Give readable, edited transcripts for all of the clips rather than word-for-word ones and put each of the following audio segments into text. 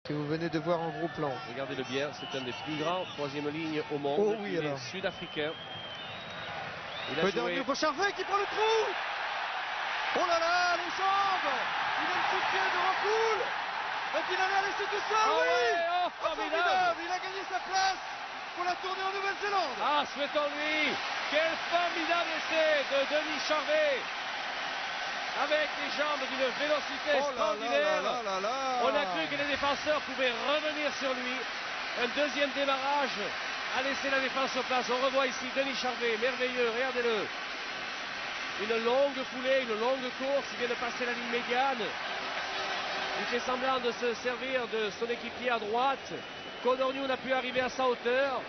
que vous venez de voir en gros plan. Regardez-le bien, c'est un des plus grands troisième ligne au monde. Oh oui, il alors. est sud-africain. Il a Pedro joué... Charvet qui prend le trou. Oh là là, les jambes. Il a le soutien de Rancoul. Et il allait laisser tout seul, Oh oui. ouais, oh, Formidable. formidable. Il a gagné sa place pour la tournée en Nouvelle-Zélande. Ah, souhaitons-lui. Quel formidable essai de Denis Charvet. Avec les jambes d'une vélocité extraordinaire. On a cru que les défenseurs pouvaient revenir sur lui. Un deuxième démarrage a laissé la défense sur place. On revoit ici Denis Charvet, merveilleux, regardez-le. Une longue foulée, une longue course, il vient de passer la ligne médiane. Il fait semblant de se servir de son équipier à droite. Codorniou n'a pu arriver à sa hauteur.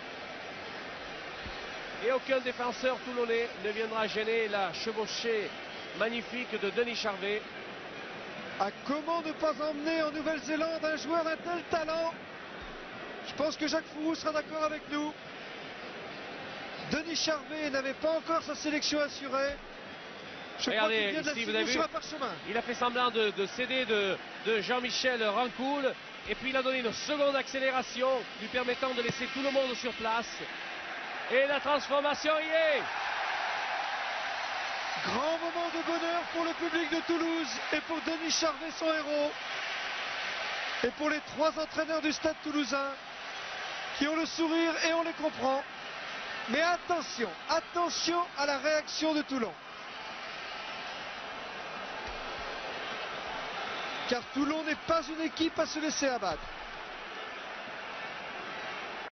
Et aucun défenseur toulonnais ne viendra gêner la chevauchée magnifique de Denis Charvet. Comment ne pas emmener en Nouvelle-Zélande un joueur d'un tel talent? Je pense que Jacques Fourou sera d'accord avec nous. Denis Charvet n'avait pas encore sa sélection assurée. Je crois qu'il vient de la signer sur un parchemin. Il a fait semblant de céder de Jean-Michel Rancoul. Et puis il a donné une seconde accélération lui permettant de laisser tout le monde sur place. Et la transformation y est. Grand moment de bonheur pour le public de Toulouse et pour Denis Charvet, son héros. Et pour les trois entraîneurs du stade toulousain qui ont le sourire et on les comprend. Mais attention, attention à la réaction de Toulon. Car Toulon n'est pas une équipe à se laisser abattre.